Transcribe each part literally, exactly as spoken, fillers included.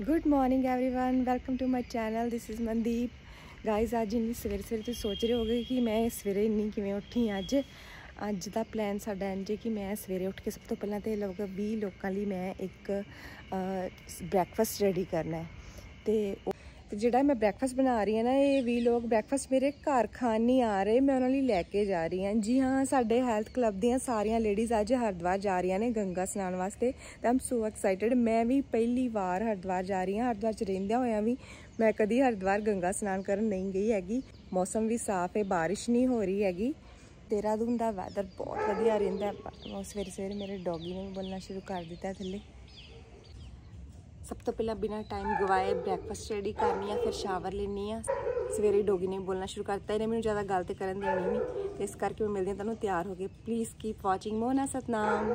Good morning everyone, welcome to my channel. This is Mandeep. Guys अज इन्नी सवेरे सवेरे तुम सोच रहे होगे कि मैं सवेरे इन्नी किवें उठी अज अज का प्लान साडा इंज है कि मैं सवेरे उठ के सब तो पहला तो लगभग बीस लोगों लिए मैं एक ब्रैकफास्ट रेडी करना है। तो जोड़ा मैं ब्रैकफास्ट बना रही हूँ ना, ये भी लोग ब्रैकफास्ट मेरे घर खान नहीं आ रहे, मैं उन्होंने लैके जा रही हूँ। जी हाँ, साढ़े हैल्थ क्लब दी सारिया लेडीज़ अज हरिद्वार जा रही ने गंगा स्नान वास्ते। तो आई एम सो एक्साइटेड। मैं भी पहली बार हरिद्वार जा रही हूँ। हरिद्वार च रहिंदियां होया भी मैं कभी हरिद्वार गंगा स्नान करन नहीं गई हैगी। मौसम भी साफ है, बारिश नहीं हो रही हैगी। देहरादून का वैदर बहुत वधिया रहिंदा है। सवेरे सवेरे मेरे डॉगी ने भी बोलना शुरू कर दिता है थले। सब तो पहला बिना टाइम गवाए ब्रैकफास्ट रेडी करनी है, फिर शावर लेनी है। सवेरे डॉगी ने बोलना शुरू करता है, इन्हें मैंने ज़्यादा गल तो करन देनी नहीं, तो इस करके मैं मिलती हूँ तुहानूं तैयार हो गए। प्लीज़ कीप वॉचिंग मोहना सतनाम।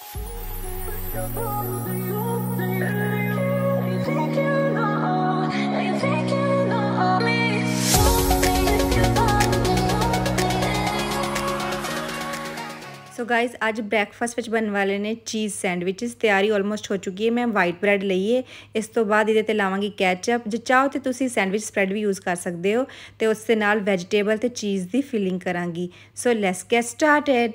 सो गाइज अज ब्रैकफास्ट बनने वाले ने चीज़ सैंडविचेस। तैयारी ऑलमोस्ट हो चुकी है। मैं वाइट ब्रैड लईए, इस तो बाद ये लावांगी कैचअप। जो चाहो तो तुसी सैंडविच स्प्रैड भी यूज़ कर सकते हो। तो उसके नाल वैजिटेबल तो चीज़ की फिलिंग करांगी। So let's get started.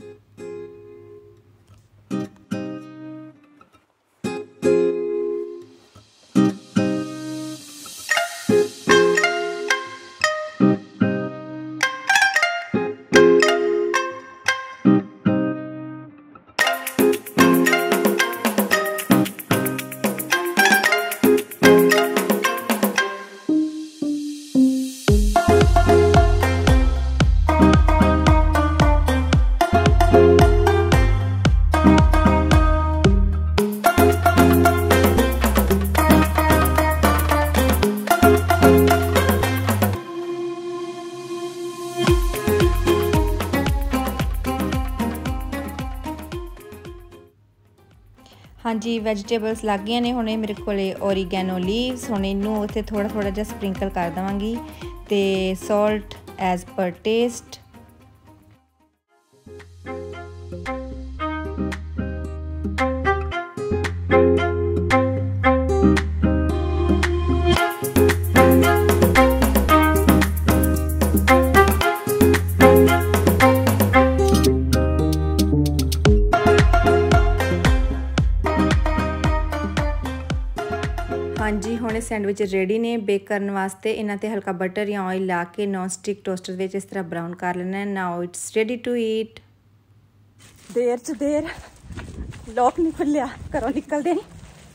हाँ जी, वैजिटेबल्स लग गई ने। हुणे मेरे को ओरीगैनो लीव्स, हुण इनू उत्थे थोड़ा थोड़ा जिहा स्प्रिंकल कर देवांगी। ते सॉल्ट एज पर टेस्ट। हाँ जी, हुणे सैंडविच रेडी ने बेक करने वास्ते। इन्हां ते हल्का बटर या ऑयल ला के नॉन स्टिक टोस्टर में इस तरह ब्राउन कर लेना है। Now it's ready to eat. देर च देर लॉक नहीं खुलिया, घरों निकलते नहीं।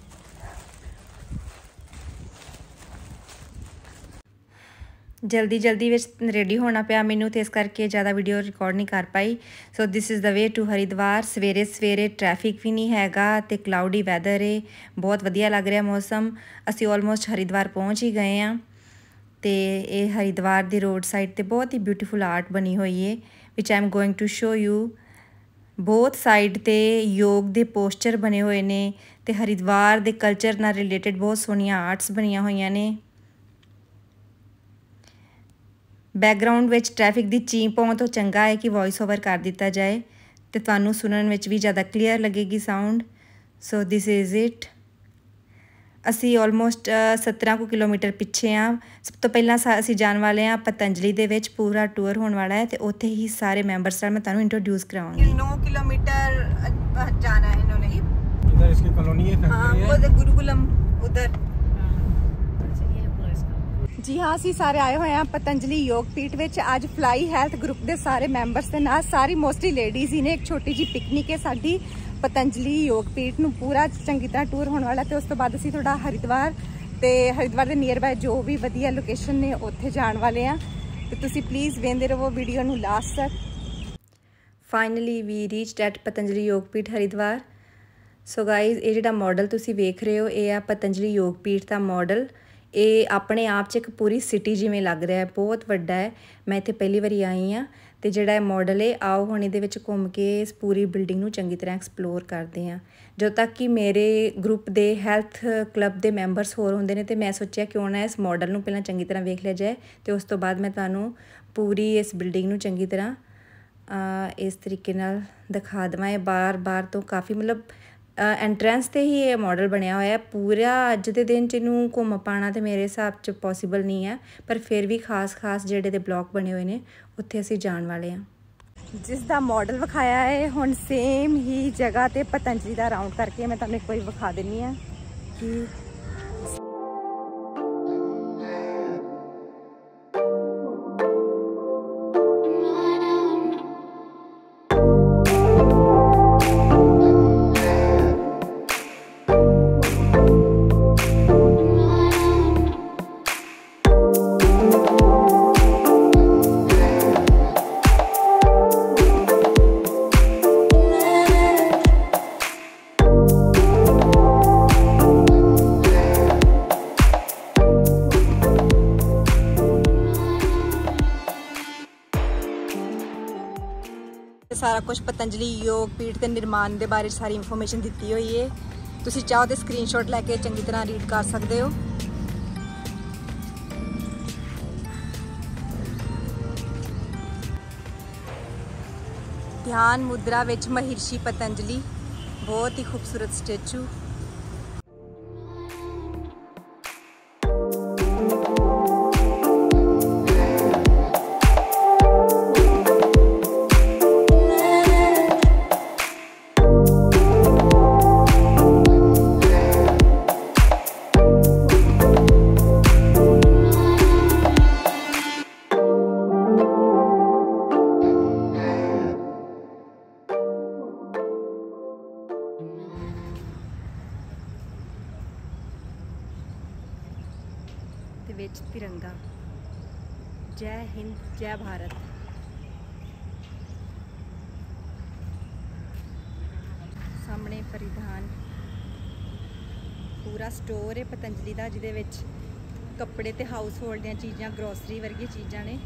जल्दी जल्दी रेडी होना पाया मैनू, तो इस करके ज़्यादा वीडियो रिकॉर्ड नहीं कर पाई। So this is the way to Haridwar. सवेरे सवेरे ट्रैफिक भी नहीं हैगा ते क्लाउडी वैदर है, बहुत वधिया लग रहा मौसम। असी ऑलमोस्ट हरिद्वार पहुँच ही गए हैं। तो ये हरिद्वार दी रोड साइड ते बहुत ही ब्यूटीफुल आर्ट बनी हुई है, which I am going to show you. बहुत साइड ते योग दे पोस्टर बने हुए ने, ते हरिद्वार दे कल्चर नाल रिलेटेड बहुत सोहनियां आर्ट्स बनिया हुई ने। बैकग्राउंड विच ट्रैफिक की चींप हों तो चंगा है कि वॉइस ओवर कर दिता जाए, तो तुहानूं सुनन विच भी ज़्यादा क्लीयर लगेगी sound. So this is it. असी ऑलमोस्ट सत्रह को किलोमीटर पिछे हाँ। सब तो पहला असी जाने वाले हाँ पतंजलि दे विच। पूरा टूर होने वाला है, तो उत्थे ही सारे मैंबर्स मैं तुहानूं इंट्रोड्यूस करावांगी। नौ किलोमीटर जाना है इन्होंने। इधर इसकी कॉलोनी है, हाँ, उधर गुरुकुलम उधर। जी हाँ, असी सारे आए हुए हैं पतंजलि योग पीठ विच। अज फ्लाई हेल्थ ग्रुप के सारे मैंबर्स के नाल, सारी मोस्टली लेडीज़ ही ने। एक छोटी जी पिकनिक है साडी पतंजलि योग पीठ नूं पूरा चंगी तरह टूर होने वाला। तो उस तो बाद असी थोड़ा हरिद्वार ते हरिद्वार के नियर बाय जो भी वधिया लोकेशन ने उत्थे जाण वाले हैं। तो तुसी प्लीज़ वेंदे रहो वीडियो नूं लास्ट तक। Finally we reached at Patanjali Yog Peeth Haridwar. So guys ये जिहड़ा मॉडल तुसी वेख रहे हो, ये आ पतंजलि योग पीठ का मॉडल। ये अपने आप च एक पूरी सिटी जिमें लग रहा है, बहुत वड्डा है। मैं इत्थे पहली बारी आई हाँ। तो जिहड़ा मॉडल है, आओ हुण इहदे विच घूम के इस पूरी बिल्डिंग नूं चंगी तरह एक्सप्लोर करते हैं। जो तक कि मेरे ग्रुप दे हैल्थ क्लब दे मैंबर्स होर होंदे ने, तो मैं सोचा क्यों ना इस मॉडल नूं पहलां चंगी तरह वेख लिया जाए, तो उस तो बाद मैं तुहानूं पूरी इस बिल्डिंग नूं चंगी तरह इस तरीके नाल दिखा देवां। बार बार तो काफ़ी मतलब एंट्रेंस ते ही ये मॉडल बनया होया। पूरा अज दे दिन च इनू घुम पाना तो मेरे हिसाब च पॉसीबल नहीं है, पर फिर भी खास खास जेडे दे ब्लॉक बने हुए ने उत्थे असीं जाण वाले हैं। जिसका मॉडल विखाया है हुण सेम ही जगह ते पतंजलि का राउंड करके मैं तुहानूं कोई विखा दिंनी आ कि सारा कुछ पतंजलि योग पीठ के निर्माण के बारे सारी इन्फॉर्मेशन दी हुई है। तुसी चाहो तो स्क्रीनशॉट लैके चंगी तरह रीड कर सकते हो। ध्यान मुद्रा विच महर्षि पतंजलि, बहुत ही खूबसूरत स्टैचू। विच तिरंगा, जय हिंद जय भारत। सामने परिधान पूरा स्टोर है पतंजलि का, जिहदे विच कपड़े ते हाउस होल्ड दी चीज़ां, ग्रोसरी वर्गी चीज़ां ने।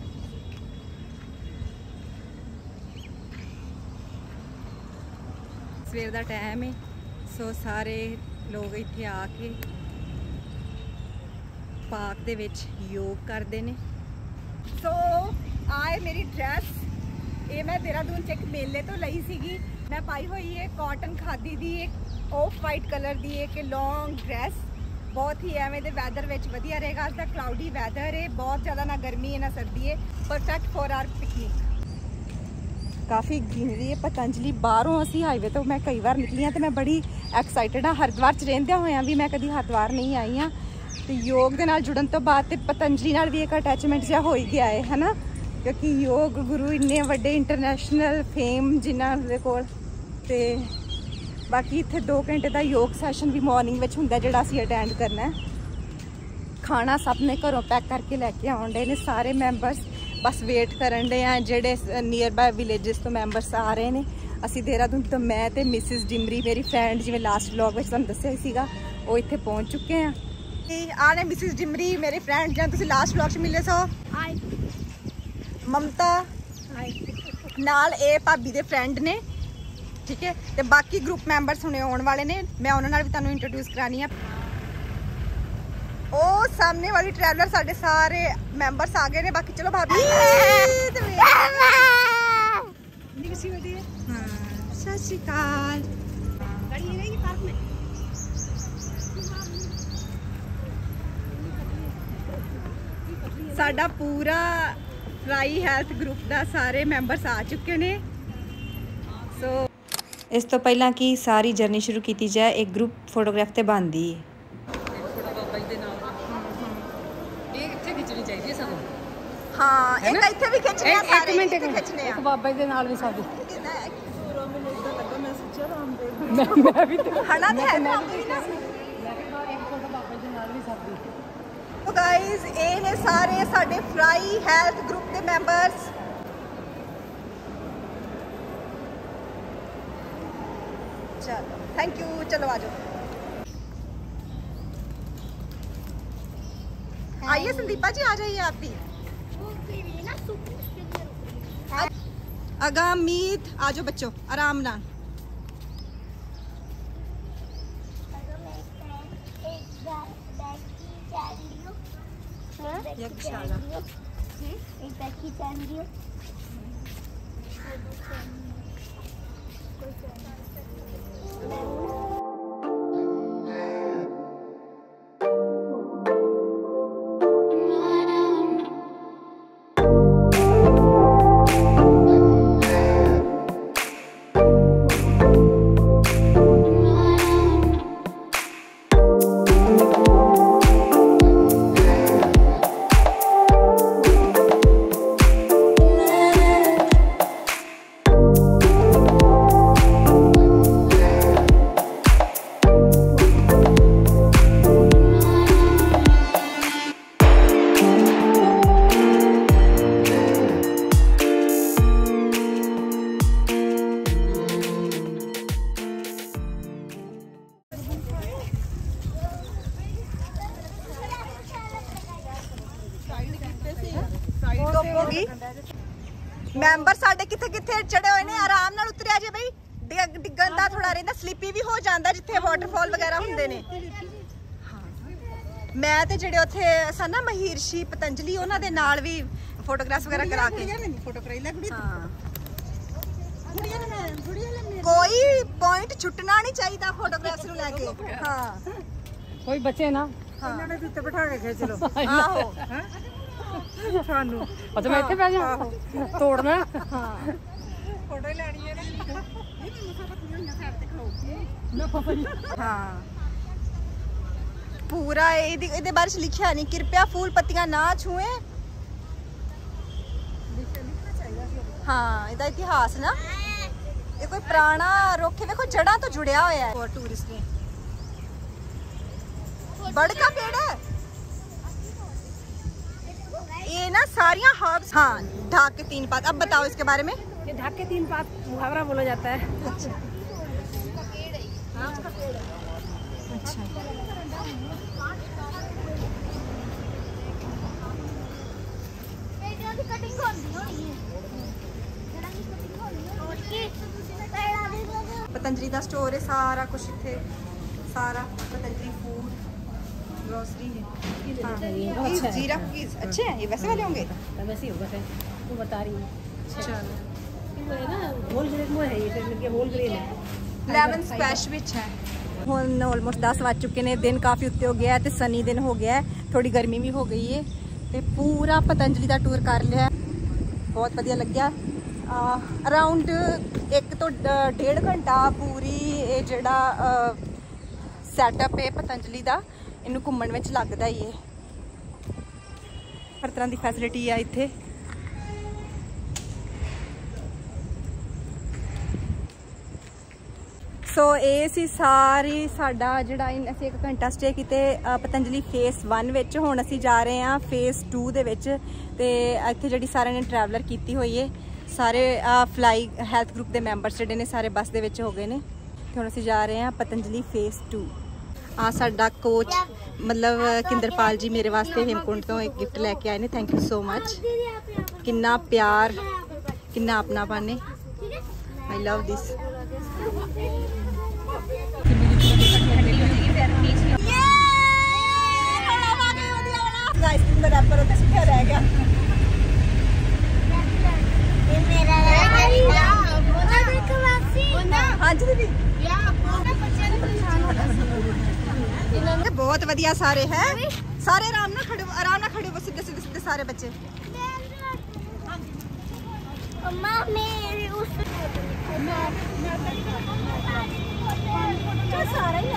सवेर दा टाइम है, सो सारे लोग इत्थे आके पार्क दे विच योग करते हैं। सो आए मेरी ड्रैस, ये मैं देहरादून च एक मेले तो लई सीगी। मैं पाई हुई है कॉटन खादी दी एक ऑफ वाइट कलर दी एक लॉन्ग ड्रैस। बहुत ही एवें दे वैदर विच वधिया रहेगा। अज दा क्लाउडी वैदर है, बहुत ज़्यादा ना गर्मी है ना सर्दी है, परफेक्ट फॉर आवर पिकनिक। काफ़ी ग्रीनरी है। पतंजलि बाहरों असी हाईवे तो मैं कई बार निकली हाँ, तो मैं बड़ी एक्साइटेड हाँ। हरिद्वार च रहिंदे होया भी मैं कभी हरिद्वार नहीं आई हाँ, तो योग के नाल जुड़न तो बाद ते पतंजलि नाल भी एक अटैचमेंट जिहा हो ही गया है, है ना, क्योंकि योग गुरु इन्ने वड्डे इंटरनेशनल फेम जिन्हां दे कोल। ते बाकी इत्थे दो घंटे का योग सैशन भी मॉर्निंग में हुंदा जिहड़ा असीं अटैंड करना है। खाना सब ने घरों पैक करके लैके आउण डे ने सारे मैंबर्स, बस वेट करन डे हैं जिहड़े नियर बाय विलेजेस तो मैंबर्स आ रहे हैं। असीं देहरादून तो मैं ते मिसिस डिमरी मेरी फ्रेंड जिवें लास्ट व्लॉग में तुहानूं दस्सिया सीगा, वो इत्थे पहुंच चुके हैं। आ ने मिसिस डिमरी मेरे फ्रेंड जहाँ तुम लास्ट व्लॉग मिले सो, ममता नाल ए भाभी दे फ्रेंड ने, ठीक है। तो बाकी ग्रुप मैंबर्स हुणे आने वाले ने, मैं उन्होंने भी तुहानूं इंट्रोड्यूस करानी है। ओ सामने वाली ट्रैवलर साढ़े सारे मैंबर्स आ गए ने। बाकी चलो भाभी सत श्री अकाल। साडा पूरा फ्राई हैल्थ ग्रुप का सारे मैंबर्स आ चुके ने। सो so, इस तो पहला कि सारी जर्नी शुरू की जाए, एक ग्रुप फोटोग्राफ ते बनदी है। हाँ, एक इत्थे भी खिंचने आ, सारे एक मिनट खिंचने आ। एक बाबा जी दे नाल भी साडी मैं मैं भी हना ते है ना तो गाइस, ये ने सारे साडे फ्राई हेल्थ ग्रुप के मैंबर्स। चलो थैंक यू, चलो आ जाओ। आइए संदीपा जी, आ जाइए आप भी। अगामीत आ जाओ बच्चों, आराम ना। यज्ञशाला होगी मैंबर साडे किथे किथे चढ़े हुए ने आराम नाल उतरिया जे बई डिगन दा थोड़ा रहिंदा स्लिपी भी हो जांदा जिथे वाटरफॉल वगैरह हुंदे ने मैं ते जेड़े उत्थे सन ना महिरषी पतंजलि उन्हां दे नाल भी फोटोग्राफ्स वगैरह करा के फोटो कराई ले कुड़ी हां कोई पॉइंट छुटना नहीं चाहिए फोटोग्राफ्स नु लेके हां कोई बचे ना हां इन्हां दे उत्ते बिठा के खींच लो आहो हैं सानू अच्छा मैं इत्थे बैठ जा तोड़ना हां फोटो ही लेनी है हाँ पूरा इहदे बारे च लिखिया नहीं कृपया फूल पत्तियां ना छुएं हाँ इहदा इतिहास ना ये कोई पुराना रुख है देखो जड़ा तो जुड़िया होया है और टूरिस्ट ने बड़का पेड़ है ये ना सारियां हर्ब्स हाँ ढाक के तीन पात अब बताओ इसके बारे में ये ढाक के तीन पात मुहावरा बोला जाता है अच्छा अच्छा पतंजलि का स्टोर है सारा कुछ इतने सारा पतंजलि फूड ग्रोसरी है हाँ, ये जीरा कुकीज अच्छे हैं ये वैसे वाले होंगे वैसे ही होगा फिर तू बता रही है चलो ये है ना होल ग्रेन में है ये फिर होल ग्रेन है ਲੈਮਨ ਸਪੈਸ਼ ਵਿੱਚ ਹੈ ਹੁਣ ਆਲਮੋਸਟ ਦਸ ਵੱਜ ਚੁੱਕੇ ਨੇ ਦਿਨ ਕਾਫੀ ਉੱਤੇ ਹੋ ਗਿਆ ਤੇ ਸਨੀ ਦਿਨ ਹੋ ਗਿਆ ਥੋੜੀ ਗਰਮੀ ਵੀ ਹੋ ਗਈ ਹੈ ਤੇ ਪੂਰਾ ਪਤੰਜਲੀ ਦਾ ਟੂਰ ਕਰ ਲਿਆ ਬਹੁਤ ਵਧੀਆ ਲੱਗਿਆ ਅਰਾਊਂਡ ਇੱਕ ਤੋਂ ਡੇਢ ਘੰਟਾ ਪੂਰੀ ਇਹ ਜਿਹੜਾ ਸੈਟਅਪ ਹੈ ਪਤੰਜਲੀ ਦਾ ਇਹਨੂੰ ਘੁੰਮਣ ਵਿੱਚ ਲੱਗਦਾ ਹੀ ਹੈ ਹਰ ਤਰ੍ਹਾਂ ਦੀ ਫੈਸਿਲਿਟੀ ਆ ਇੱਥੇ सो ये सी सारी साडा जिहड़ा असीं एक घंटा स्टे कीते पतंजलि फेस वन विच हुण असीं जा रहे हैं फेस टू दे विच ते इत्थे जिहड़ी सारे ने ट्रैवलर कीती हुई है सारे फ्लाई हैल्थ ग्रुप के मैंबर्स जिहड़े ने सारे बस दे विच हो गए ने ते हुण असीं जा रहे हैं पतंजलि फेस टू आ साडा कोच मतलब किंदरपाल जी मेरे वास्ते हेमकुंड तो एक गिफ्ट लैके आए ने थैंक यू सो मच किन्ना प्यार किन्ना अपनापन है आई लव दिस बहुत वधिया सारे हैं सारे आराम ना खड़े आराम ना खड़े हो सीधे सीधे सीधे सारे बच्चे अम्मा मेरी उस सारा ही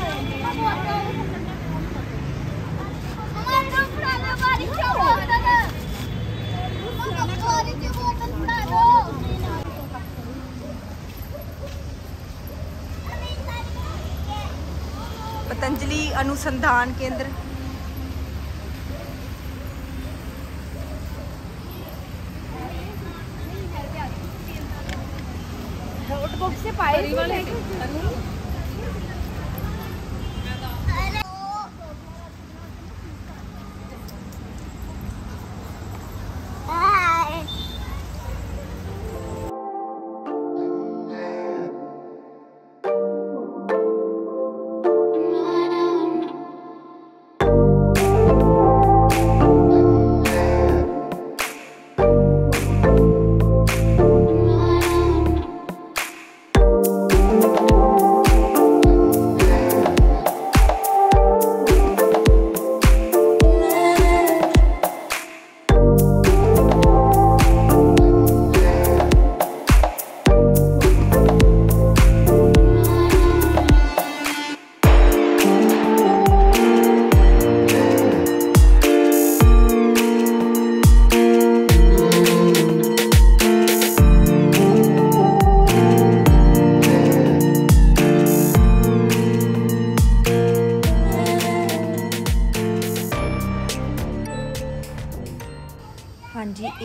पतंजलि अनुसंधान केंद्र नोटबुक से पाए वाले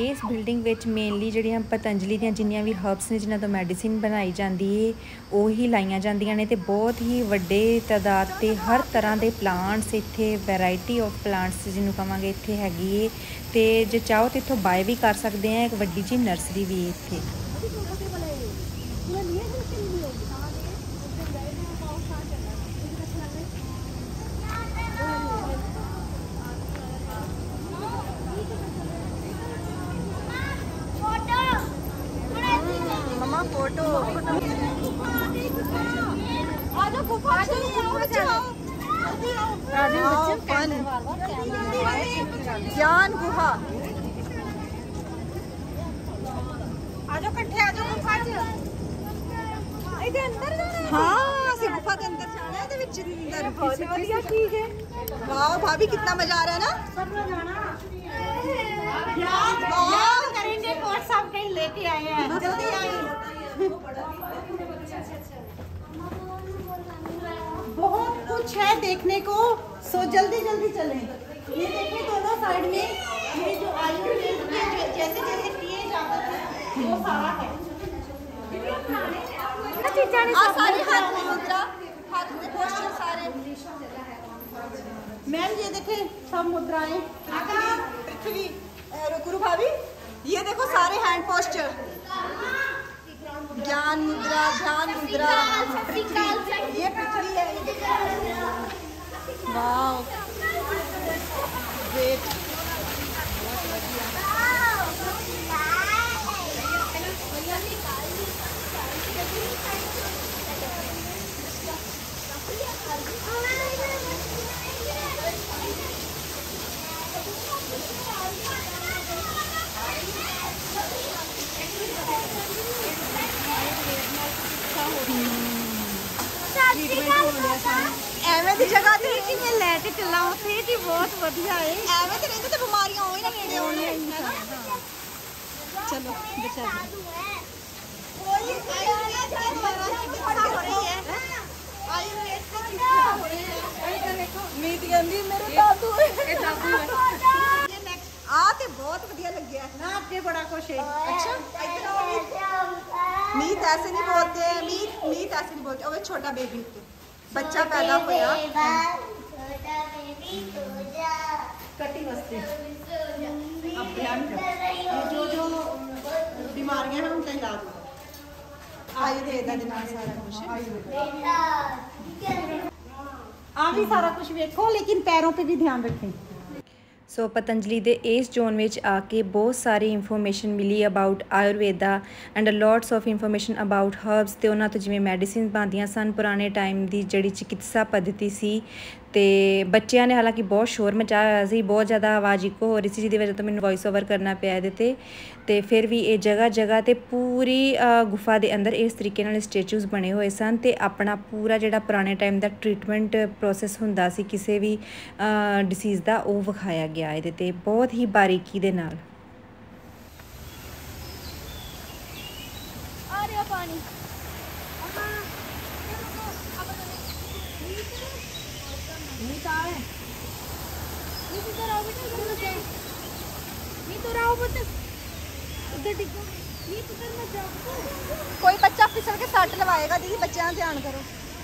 ਇਸ ਬਿਲਡਿੰਗ ਵਿੱਚ ਮੇਨਲੀ ਜਿਹੜੀਆਂ ਪਤੰਜਲੀ ਦੀਆਂ ਜਿੰਨੀਆਂ ਵੀ ਹਰਬਸ ਨੇ ਜਿਨ੍ਹਾਂ ਤੋਂ ਮੈਡੀਸਿਨ ਬਣਾਈ ਜਾਂਦੀ ਹੈ ਉਹੀ ਲਾਈਆਂ ਜਾਂਦੀਆਂ ਨੇ ਤੇ ਬਹੁਤ ਹੀ ਵੱਡੇ ਤਾਦਾਦ ਤੇ ਹਰ ਤਰ੍ਹਾਂ ਦੇ ਪਲਾਂਟਸ ਇੱਥੇ ਵੈਰਾਈਟੀ ਆਫ ਪਲਾਂਟਸ ਜਿਹਨੂੰ ਕਹਾਂਗੇ ਇੱਥੇ ਹੈਗੀ ਏ ਤੇ ਜੇ ਚਾਹੋ ਤੇ ਇੱਥੋਂ ਬਾਏ ਵੀ ਕਰ ਸਕਦੇ ਆ। ਇੱਕ ਵੱਡੀ ਜਿਹੀ ਨਰਸਰੀ ਵੀ ਹੈ ਇੱਥੇ। मम्मा फोटो ज्ञान गुहा ਆਜੋ ਇਕੱਠੇ ਆਜੋ ਗੁਫਾ 'ਚ ਇਹਦੇ ਅੰਦਰ ਜਾਣਾ। हाँ ਅਸੀਂ गुफा के अंदर जाना है। ਇਹਦੇ ਵਿੱਚ अंदर ਬਹੁਤ ਵਧੀਆ ਠੀਕ ਹੈ। वाह भाभी कितना मजा आ रहा है ना। सब लोग जाना याद याद करेंगे कोच साहब कहीं लेके आए हैं। जल्दी आइए। बहुत कुछ है देखने को, सो जल्दी जल्दी चलें। ये देखिए दोनों साइड में ये जो आयुर्वेद के जो- जैसे जैसे किए जाते हैं वो सारा है। आ सारे हाथ में मुद्रा, हाथ में पोस्टर सारे। मैम ये देखें सब मुद्राएं। पृथ्वी अ, गुरु भाभी ये देखो सारे हैंड पोस्टर। ज्ञान मुद्रा, ध्यान मुद्रा, पृथ्वी ये पृथ्वी है। Wow great. ਐਵੇਂ ਦੀ ਜਗ੍ਹਾ ਤੇ कि मैं ਲੈ ਕੇ ਚੱਲਾਂ ਉੱਥੇ ਕਿ ਬਹੁਤ ਵਧੀਆ ਹੈ। ਐਵੇਂ ਤੇ ਰਹਿੰਦੇ ਤੇ ਬਿਮਾਰੀਆਂ ਹੋਈ ਨਾ ਨੇੜੇ ਆਉਣੀਆਂ। ਚਲੋ ਬਚਾ ਮੀਤ ਕਹਿੰਦੀ ਮੇਰੇ ਦਾਦੂ ਇਹ ਦਾਦੂ ਹੈ। ਆ ਤੇ ਬਹੁਤ ਵਧੀਆ ਲੱਗਿਆ ना आपके बड़ा खुश है। अच्छा इधर आओ मीत। मीत ऐसे नहीं बोलते मीत मीत ऐसे नहीं बोलते। और छोटा बेबी बच्चा पैदा होया कटी वस्ती अब ध्यान रखो जो जो बीमारियां हैं उनका इलाज आयुर्वेद ਦੇ ਨਾਲ ਸਾਰਾ ਕੁਝ। आप भी सारा कुछ देखो लेकिन पैरों पे भी ध्यान रखें। ਸੋ ਪਤੰਜਲੀ ਦੇ ਇਸ ਜ਼ੋਨ ਵਿੱਚ ਆ ਕੇ ਬਹੁਤ ਸਾਰੀ ਇਨਫੋਰਮੇਸ਼ਨ ਮਿਲੀ about Ayurveda and lots of information about herbs ਤੇ ਉਹਨਾਂ ਤੋਂ ਜਿਵੇਂ ਮੈਡੀਸਿਨ ਬਣਦੀਆਂ ਸਨ ਪੁਰਾਣੇ ਟਾਈਮ ਦੀ ਜਿਹੜੀ ਚਿਕਿਤਸਾ ਪੱਧਤੀ ਸੀ। ਤੇ ਬੱਚਿਆਂ ਨੇ ਹਾਲਾਂਕਿ ਬਹੁਤ ਸ਼ੋਰ ਮਚਾਇਆ ਹੋਇਆ ਸੀ, ਬਹੁਤ ਜ਼ਿਆਦਾ ਆਵਾਜ਼ ਇੱਕੋ ਹੋ ਰਹੀ ਸੀ ਜਿਹਦੀ ਵਜ੍ਹਾ ਤੋਂ ਮੈਨੂੰ ਵੌਇਸ ਓਵਰ ਕਰਨਾ ਪਿਆ ਇਹਦੇ 'ਤੇ। ਤੇ ਫਿਰ ਵੀ ਇਹ ਜਗ੍ਹਾ ਜਗ੍ਹਾ 'ਤੇ ਪੂਰੀ ਗੁਫਾ ਦੇ ਅੰਦਰ ਇਸ ਤਰੀਕੇ ਨਾਲ ਸਟੈਚੂਜ਼ ਬਣੇ ਹੋਏ ਸਨ ਤੇ ਆਪਣਾ ਪੂਰਾ ਜਿਹੜਾ ਪੁਰਾਣੇ ਟਾਈਮ ਦਾ ਟ੍ਰੀਟਮੈਂਟ ਪ੍ਰੋਸੈਸ ਹੁੰਦਾ ਸੀ ਕਿਸੇ ਵੀ ਡਿਸੀਜ਼ ਦਾ ਉਹ ਵਿਖਾਇਆ ਗਿਆ ਇਹਦੇ 'ਤੇ ਬਹੁਤ ਹੀ ਬਾਰੀਕੀ ਦੇ ਨਾਲ। आ रहा पानी। कोई बच्चा फिसल के सट लवाएगा दीदी, बच्चों का ध्यान करो।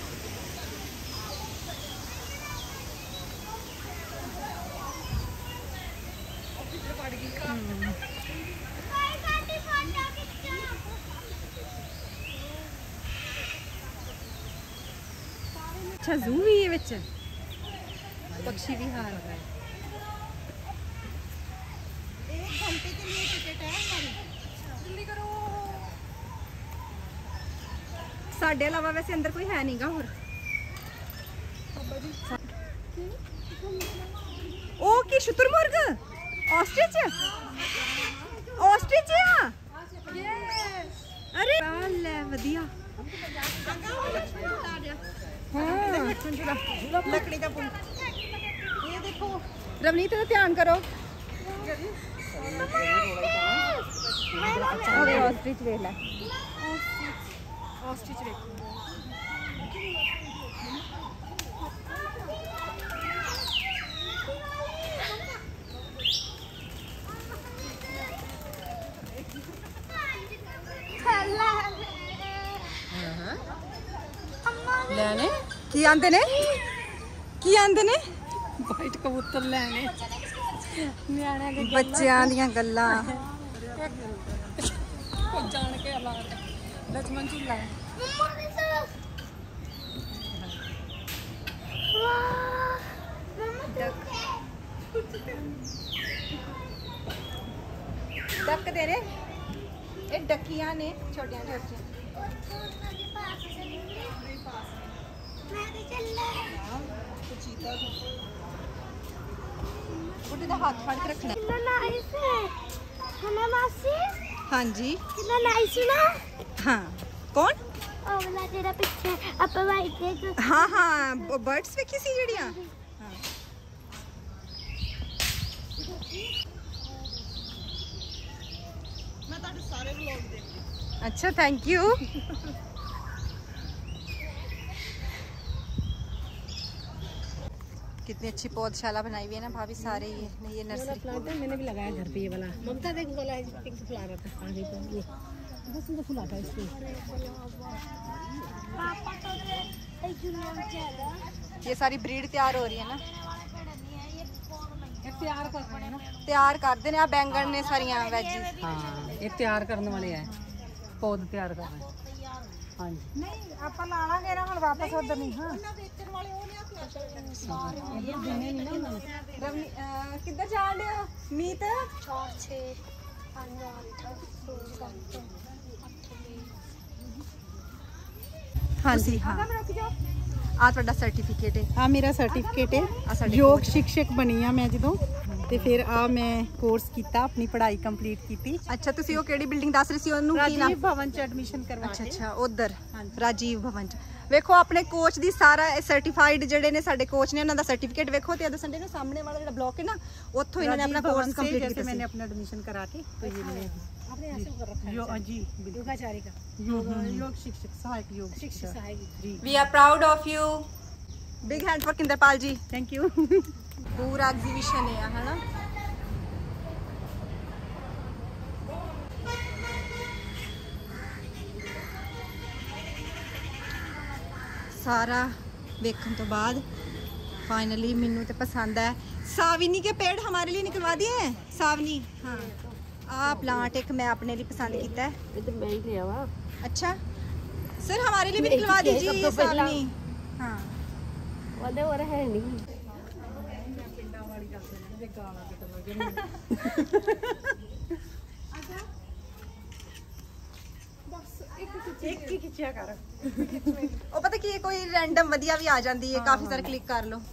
अच्छा जू भी है विच पक्षी विहार हो रहा है। एक घंटे के लिए टिकट है हमारी। जल्दी करो। साढ़े अलावा वैसे अंदर कोई है नहीं गा और ओ की शुतुरमुर्ग ऑस्ट्रिच ऑस्ट्रिच अरे ले वधिया लकड़ी का पुल। ये देखो रवनीत का ध्यान करो। ऑस्ट्रिच वेख ला ऑस्ट्रिच देखो। की आंदे ने की आंदे ने वाइट कबूतर लैने न्याणियां दे बच्चियां दियां गल्लां जान के हालात लक्ष्मण झूला डक दे ने ये डकियां ने छोटियां छोटियां बुढ़ी दा हाथ फड़ के रखना हाँ जी हाँ कौन हाँ हाँ बर्ड्स वेखी सी जड़ियां अच्छा थैंक यू कितनी अच्छी पौधशाला बनाई हुई है ना भाभी सारे ये ये नर्सरी प्लांट है मैंने भी लगाया घर पे ये वाला ममता देख वाला है पिंक फ्लावर था आगे तो ये बहुत सुंदर फूल आता है इसमें ये सारी ब्रीड तैयार हो रही है ना तैयार कर रहे ना तैयार करते हैं आ बैंगन ने सारियां वेजीज हाँ ये तैयार करने वाले हैं पौध तैयार कर रहे हैं हाँ जी नहीं आप लावांगे ना हम वापस उधर नहीं हाँ किधर जा रहे हो मीत हाँ जी हाँ ਆ ਤੁਹਾਡਾ ਸਰਟੀਫਿਕੇਟ ਹੈ ਆ ਮੇਰਾ ਸਰਟੀਫਿਕੇਟ ਆ ਹੈ ਸਾਡੇ ਯੋਗ ਸਿੱਖਿਅਕ ਬਣੀ ਆ ਮੈਂ ਜਦੋਂ ਤੇ ਫਿਰ ਆ ਮੈਂ ਕੋਰਸ ਕੀਤਾ ਆਪਣੀ ਪੜ੍ਹਾਈ ਕੰਪਲੀਟ ਕੀਤੀ ਅੱਛਾ ਤੁਸੀਂ ਉਹ ਕਿਹੜੀ ਬਿਲਡਿੰਗ ਦੱਸ ਰਹੇ ਸੀ ਉਹਨੂੰ ਕੀ ਨਾਮ ਰਾਜੀਵ ਭਵਨ ਚ ਐਡਮਿਸ਼ਨ ਕਰਵਾ ਅੱਛਾ ਕੇ ਅੱਛਾ ਉਧਰ ਰਾਜੀਵ ਭਵਨ ਚ ਵੇਖੋ ਆਪਣੇ ਕੋਚ ਦੀ ਸਾਰਾ ਸਰਟੀਫਾਈਡ ਜਿਹੜੇ ਨੇ ਸਾਡੇ ਕੋਚ ਨੇ ਉਹਨਾਂ ਦਾ ਸਰਟੀਫਿਕੇਟ ਵੇਖੋ ਤੇ ਦੱਸਣ ਦੇ ਨਾ ਸਾਹਮਣੇ ਵਾਲਾ ਜਿਹੜਾ ਬਲੌਕ ਹੈ ਨਾ ਉੱਥੋਂ ਇਹਨਾਂ ਨੇ ਆਪਣਾ ਕੋਰਸ ਕੰਪਲੀਟ ਕੀਤਾ मैंने अपना एडमिशन करा के तो ये मैंने आपने ऐसे कर रखा है यो जी योगाचार्य का योग योग शिक्षक सहायक योग शिक्षक सहायक जी we are proud of you big hand for Kinderpal ji thank you पूरा एग्जीबिशन है है ना सारा देखने तो बाद फाइनली मैनू तो पसंद है सावनी के पेड़ हमारे लिए निकलवा दिए हैं सावनी हाँ आ प्लांट एक मैं अपने लिए पसंद किया है अच्छा सर हमारे लिए भी निकलवा दीजिए ये सावनी हाँ एक ही खिंचा कर ਉਹ ਪਤਾ ਕੀ ਕੋਈ ਰੈਂਡਮ ਵਧੀਆ ਵੀ ਆ ਜਾਂਦੀ ਹੈ ਕਾਫੀ ਸਾਰੇ ਕਲਿੱਕ ਕਰ ਲਓ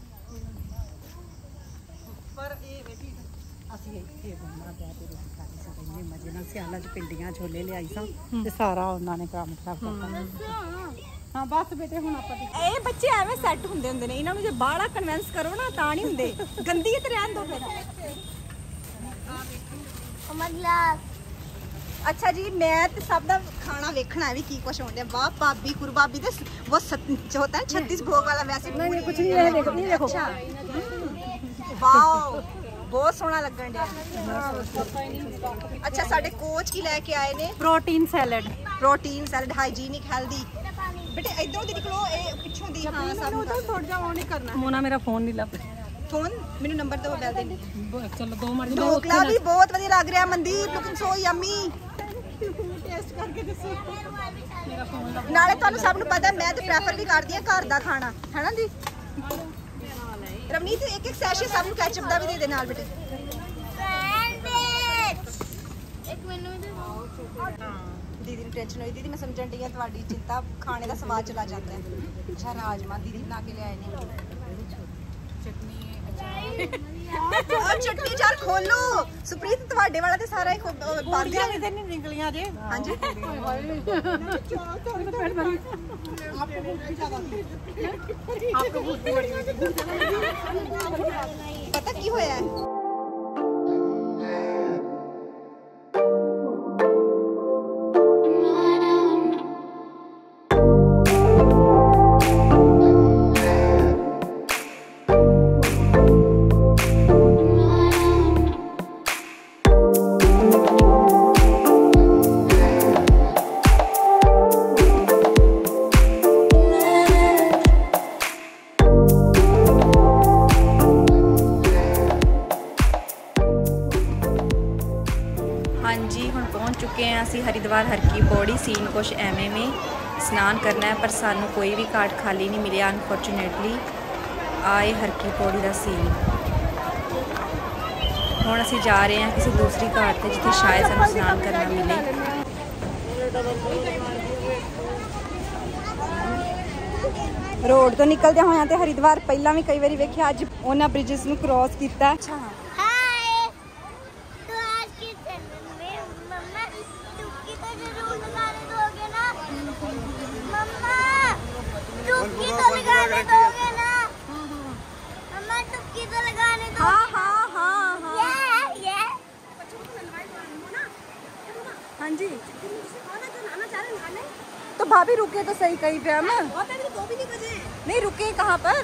पर ये बेटी ਅਸੀਂ ਇੱਥੇ ਬੰਨਾ ਪਿਆ ਤੇ ਰੋਟੀ ਖਾਣੀ ਸੀ ਇੰਨੇ ਮਜ਼ੇ ਨਾਲ ਸਿਆਲਾਂ ਚ ਪਿੰਡੀਆਂ ਛੋਲੇ ਲਿਆਈ ਸਾਂ ਤੇ ਸਾਰਾ ਉਹਨਾਂ ਨੇ ਕੰਮ ਖਰਾਬ ਕਰਤਾ ਹਾਂ ਬਸ ਬੇਟੇ ਹੁਣ ਆਪਾਂ ਇਹ ਬੱਚੇ ਐਵੇਂ ਸੈੱਟ ਹੁੰਦੇ ਹੁੰਦੇ ਨੇ ਇਹਨਾਂ ਨੂੰ ਜੇ ਬਾਹਲਾ ਕਨਵਿੰਸ ਕਰੋ ਨਾ ਤਾਂ ਨਹੀਂ ਹੁੰਦੇ ਗੰਦੀ ਤੇ ਰਹਿਣ ਦੋ ਫਿਰ मतलब अच्छा जी मैं तो सब दा खाना वेखना है भी की कुछ होंदे वाह भाभी कुरबाबी दे वो सत जो होता है छत्तीस भोग वाला वैसे नहीं नहीं कुछ नहीं है देखो नहीं देखो अच्छा वाओ बहुत सोहना लगन दिया अच्छा साडे कोच की लेके आए ने protein salad protein salad hygienic healthy बेटे इधरों दी निकलो ए पिछों दी हां सब थोड़ा जा ऑन ही करना मोना मेरा फोन नहीं लग फोन मेनू नंबर दो बेल दे चलो दो मिनट ढोकला भी बहुत ਵਧੀਆ ਲੱਗ ਰਿਹਾ Mandeep looking so yummy taste ਕਰਕੇ ਦੱਸੋ ਮੇਰਾ ਫੋਨ ਲੱਗ ਨਾਲੇ ਤੁਹਾਨੂੰ ਸਭ ਨੂੰ ਪਤਾ ਮੈਂ ਤੇ ਪ੍ਰੈਫਰ ਵੀ ਕਰਦੀ ਆ ਘਰ ਦਾ ਖਾਣਾ ਹੈਨਾ ਜੀ ਰਵਨੀਤ ਇੱਕ ਇੱਕ ਸੈਸ਼ੇ ਸਭ ਨੂੰ ਕੈਚਅਪ ਦਾ ਵੀ ਦੇ ਦੇ ਨਾਲ ਬੇਟੇ एक मिनट ਦੀਦੀ ਨੂੰ ਟੈਨਸ਼ਨ ਹੋਈ ਦੀਦੀ ਮੈਂ ਸਮਝਣ ਡਈ ਆ ਤੁਹਾਡੀ ਚਿੰਤਾ ਖਾਣੇ ਦਾ ਸਵਾਦ ਚਲਾ ਜਾਂਦਾ ਹੈ ਅੱਛਾ ਰਾਜਮਾ ਦੀਦੀ ਬਣਾ ਕੇ ਲਿਆਏ ਨੇ ਚਟਨੀ ਆ ਚਟਨੀ ਚਾਰ ਖੋਲੋ ਸੁਪ੍ਰੀਤ ਤੁਹਾਡੇ ਵਾਲਾ ਤੇ ਸਾਰਾ ਹੀ ਬੰਦ ਕੁੜੀਆਂ ਵੀ ਤੇ ਨਹੀਂ ਨਿਕਲੀਆਂ ਜੇ ਹਾਂਜੀ ਪਤਾ ਕੀ ਹੋਇਆ ਹੈ बाद हर की पौड़ी सीन कुछ एवें में स्नान करना है, पर सानू कोई भी घाट खाली नहीं मिले अनफॉर्चुनेटली। आए हर की पौड़ी का सीन। हुण असीं जा रहे हैं किसी दूसरी घाट से जिथे शायद सानू स्नान करना मिले। रोड तो निकलदे होया ते हरिद्वार पहला भी कई बारी वेख्या, अज उन्हां ब्रिजेस नूं क्रॉस कीता। अच्छा हाय तो आज की चैनल में मम्मा टुक्की तो जरूर लगाने दोगे ना? मम्मा टुक्की तो लगाने दोगे ना? मम्मा टुक्की तो लगाने दो। हाँ हाँ हाँ हाँ ये ये हाँ जी। तो भाभी रुके तो सही कहीं पे हम नहीं रुके, कहाँ पर?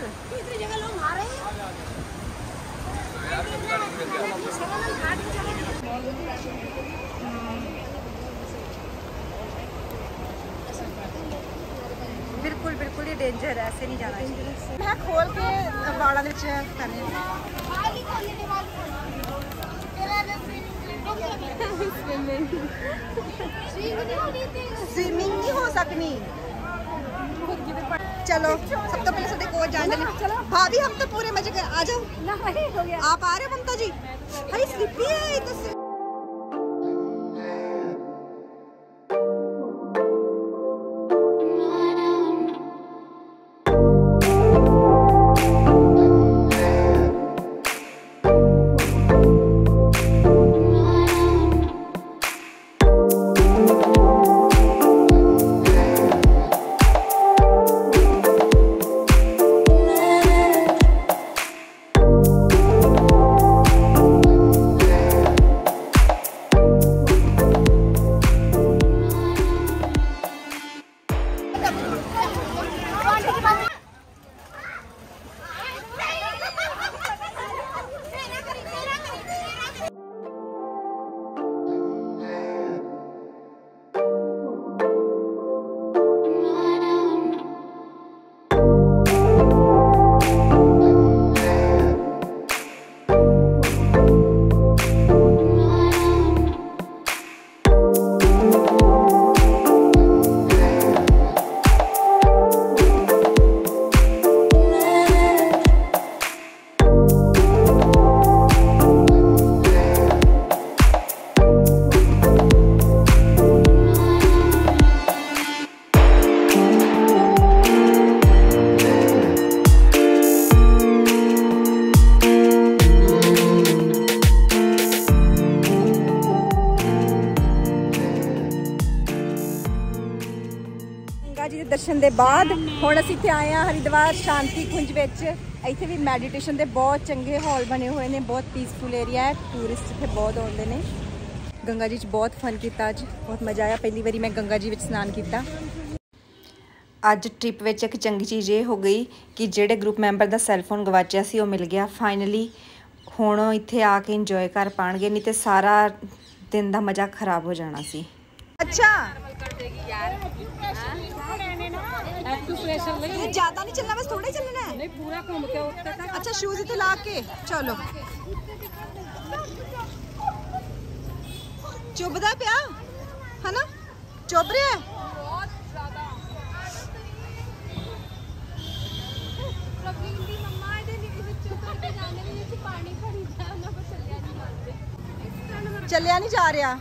बिल्कुल बिल्कुल ये डेंजर है, ऐसे नहीं जाना चाहिए। मैं खोल के बाड़ा विच करने स्विमिंग नहीं हो सकनी। चलो सब तो पहले साडे कोच जाने भाभी, हम तो पूरे मजे कर। आ जाओ आप आ रहे हो ममता जी? हाय स्लिपी है तो दर्शन के बाद हुण असीं इत्थे आए हैं हरिद्वार शांति कुंज विच। इत्थे भी मैडिटेशन के बहुत चंगे हॉल बने हुए हैं, बहुत पीसफुल एरिया है, टूरिस्ट इत्थे बहुत आउंदे ने। गंगा जी बहुत फन किया अज, बहुत मज़ा आया। पहली बारी मैं गंगा जी विच स्नान किया। अज ट्रिप विच एक चंगी चीज़ ये हो गई कि जेडे ग्रुप मैंबर का सैलफोन गवाचिया सी वो मिल गया फाइनली। हुण इत्थे आके इंजॉय कर पाएंगे, नहीं तो सारा दिन का मज़ा खराब हो जाना सी। अच्छा ज्यादा नहीं चलना, बस थोड़ा ही चलना है। नहीं पूरा घूम के उत्ते तक। अच्छा शूज इत्थे ला के चलो। चुभदा पिया है ना, चुभ रहा है चलिया नहीं जा रहा।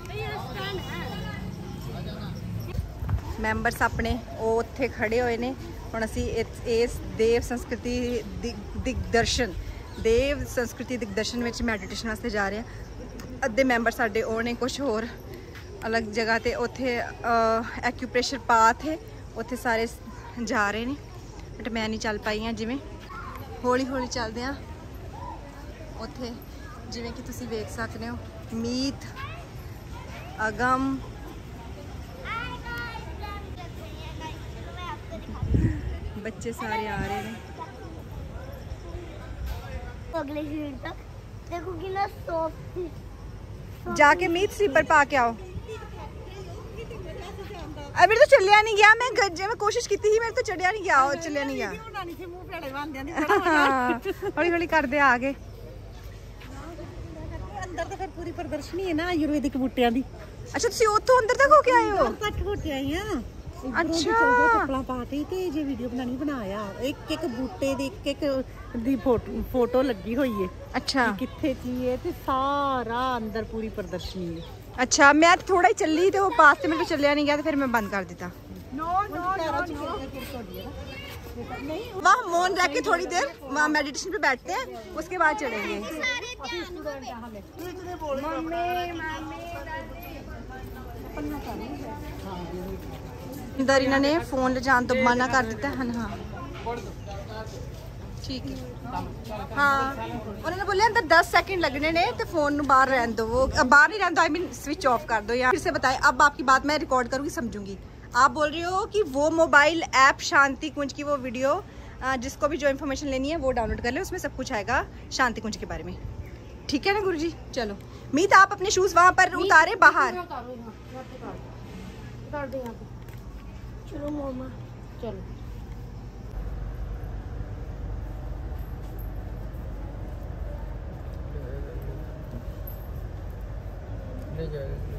मैंबरस अपने वो उत्थे खड़े हुए ने। हुण असीं इस देव संस्कृति दिग्दर्शन देव संस्कृति दिग्दर्शन में मैडिटेशन वास्ते जा रहे हैं। अद्धे मैंबर साडे ओ ने, कुछ होर अलग जगह ते उत्थे एक्यूप्रेशर पाथ है, उत्थे सारे जा रहे हैं। बट मैं नहीं चल पाई हाँ, जिमें हौली हौली चलते हैं। उत्थे जिमें कि तुसीं वेख सकते हो मीत अगम बच्चे सारे आ रहे हैं। अगले शीट तक देखो कि ना सॉफ्ट जाके मीत स्लीपर पा के आओ। अभी तो चलिया नहीं गया, मैं गज्जे में कोशिश की थी, मेरे तो चढ़िया नहीं गया, चलिया नहीं गया। हौली हौली कर दे आगे। ਅੰਦਰ ਤਾਂ ਫਿਰ ਪੂਰੀ ਪ੍ਰਦਰਸ਼ਨੀ ਹੈ ਨਾ ਆਯੁਰਵੈਦਿਕ ਬੂਟਿਆਂ ਦੀ। ਅੱਛਾ ਤੁਸੀਂ ਉੱਥੋਂ ਅੰਦਰ ਤੱਕ ਹੋ ਕੇ ਆਏ ਹੋ? ਤੱਕ ਹੋ ਕੇ ਆਈ ਆ। ਅੱਛਾ ਚੱਪਲਾਂ ਪਾ ਕੇ ਤੇ ਜੇ ਵੀਡੀਓ ਬਣਾਣੀ ਬਣਾਇਆ। ਇੱਕ ਇੱਕ ਬੂਟੇ ਦੀ ਇੱਕ ਇੱਕ ਦੀ ਫੋਟੋ ਲੱਗੀ ਹੋਈ ਹੈ। ਅੱਛਾ ਕਿੱਥੇ ਕੀ ਹੈ ਤੇ ਸਾਰਾ ਅੰਦਰ ਪੂਰੀ ਪ੍ਰਦਰਸ਼ਨੀ ਹੈ। ਅੱਛਾ ਮੈਂ ਥੋੜਾ ਹੀ ਚੱਲੀ ਤੇ ਉਹ ਪਾਸ ਤੇ ਮੇਰੇ ਕੋਲ ਚੱਲਿਆ ਨਹੀਂ ਗਿਆ ਤੇ ਫਿਰ ਮੈਂ ਬੰਦ कर ਦਿੱਤਾ। वहाँ मौन रह के थोड़ी देर वहाँ मेडिटेशन पे बैठते हैं, उसके बाद चलेंगे। अंदर इन्होंने फोन ले जाने तो मना कर दिता है। हाँ ठीक है। हाँ उन्होंने बोले अंदर दस सेकंड लगने ने तो फोन बाहर रहने दो, वो बाहर नहीं रहने दो, आई मीन स्विच ऑफ कर दो। या फिर से बताए, अब आपकी बात मैं रिकॉर्ड करूँगी समझूंगी। आप बोल रहे हो कि वो मोबाइल ऐप शांति कुंज की वो वीडियो जिसको भी जो इन्फॉर्मेशन लेनी है वो डाउनलोड कर ले, उसमें सब कुछ आएगा शांति कुंज के बारे में। ठीक है ना गुरुजी? चलो मीत आप अपने शूज वहाँ पर उतारे बाहर। चलो मामा चलो ले जाएगा।